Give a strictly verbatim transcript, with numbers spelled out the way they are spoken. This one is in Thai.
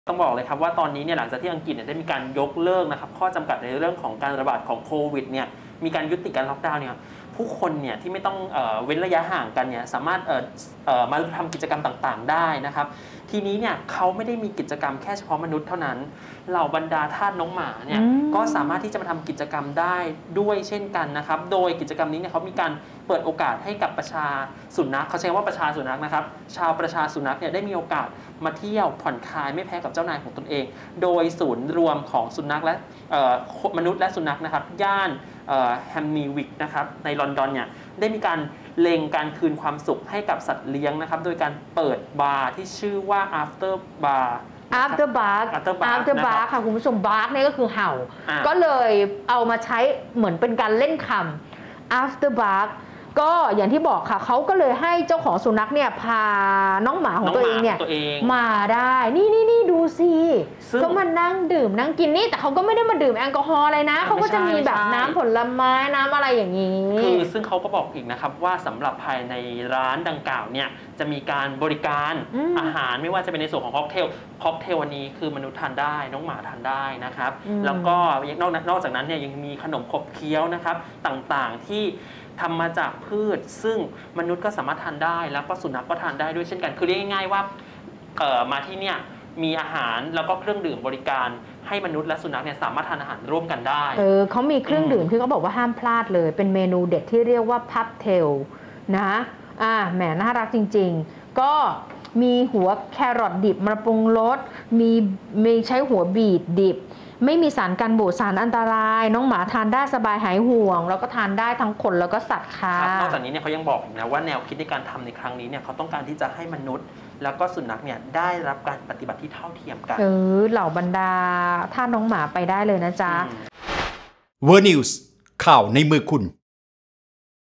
ต้องบอกเลยครับว่าตอนนี้เนี่ยหลังจากที่อังกฤษเนี่ยได้มีการยกเลิกนะครับข้อจำกัดในเรื่องของการระบาดของโควิดเนี่ยมีการยุติการล็อกดาวน์เนี่ยผู้คนเนี่ยที่ไม่ต้องเอ่อเว้นระยะห่างกันเนี่ยสามารถเอ่อเอ่อมาทำกิจกรรมต่างๆได้นะครับทีนี้เนี่ยเขาไม่ได้มีกิจกรรมแค่เฉพาะมนุษย์เท่านั้นเหล่าบรรดาทาสน้องหมาเนี่ยก็สามารถที่จะมาทำกิจกรรมได้ด้วยเช่นกันนะครับโดยกิจกรรมนี้เนี่ยเขามีการเปิดโอกาสให้กับประชาสุนัขเขาใช้ว่าประชาสุนัขนะครับชาวประชาสุนัขเนี่ยได้มีโอกาสมาเที่ยวผ่อนคลายไม่แพ้กับเจ้านายของตนเองโดยศูนย์รวมของสุนัขและมนุษย์และสุนัขนะครับย่านแฮมนีวิกนะครับในลอนดอนเนี่ยได้มีการเล็งการคืนความสุขให้กับสัตว์เลี้ยงนะครับโดยการเปิดบาร์ที่ชื่อว่า after bar after bark after bark ค่ะคุณผู้ชม bark เนี่ยก็คือเห่าก็เลยเอามาใช้เหมือนเป็นการเล่นคำ after bark ก็อย่างที่บอกค่ะเขาก็เลยให้เจ้าของสุนัขเนี่ยพาน้องหมาของตัวเองเนี่ยมาได้นี่นี่นี่ดูสิก็มานั่งดื่มนั่งกินนี่แต่เขาก็ไม่ได้มาดื่มแอลกอฮอล์อะไรนะเขาก็จะมีแบบน้ำผลไม้น้ำอะไรอย่างนี้คือซึ่งเขาก็บอกอีกนะครับว่าสำหรับภายในร้านดังกล่าวเนี่ยจะมีการบริการอาหารไม่ว่าจะเป็นในส่วนของค็อกเทลค็อกเทลวันนี้คือมนุษย์ทานได้น้องหมาทานได้นะครับแล้วก็นอกนอกจากนั้นเนี่ยยังมีขนมขบเคี้ยวนะครับต่างๆที่ทำมาจากพืชซึ่งมนุษย์ก็สามารถทานได้แล้วก็สุนัขก็ทานได้ด้วยเช่นกันคือเรียกง่ายๆว่าเอ่อมาที่เนี่ยมีอาหารแล้วก็เครื่องดื่มบริการให้มนุษย์และสุนัขเนี่ยสามารถทานอาหารร่วมกันได้เออเขามีเครื่องดื่มที่เขาบอกว่าห้ามพลาดเลยเป็นเมนูเด็ดที่เรียกว่าพับเทลนะอ่าแหมน่ารักจริงๆก็มีหัวแครอทดิบมาปรุงรสมีมีใช้หัวบีทดิบไม่มีสารกันบูดสารอันตรายน้องหมาทานได้สบายหายห่วงแล้วก็ทานได้ทั้งคนแล้วก็สัตว์ค่ะนอกจากนี้เนี่ยเขายังบอกนะว่าแนวคิดในการทำในครั้งนี้เนี่ยเขาต้องการที่จะให้มนุษย์แล้วก็สุนัขเนี่ยได้รับการปฏิบัติที่เท่าเทียมกันเออเหล่าบรรดาท่าน้องหมาไปได้เลยนะจ๊ะเวอร์นิวส์ข่าวในมือคุณ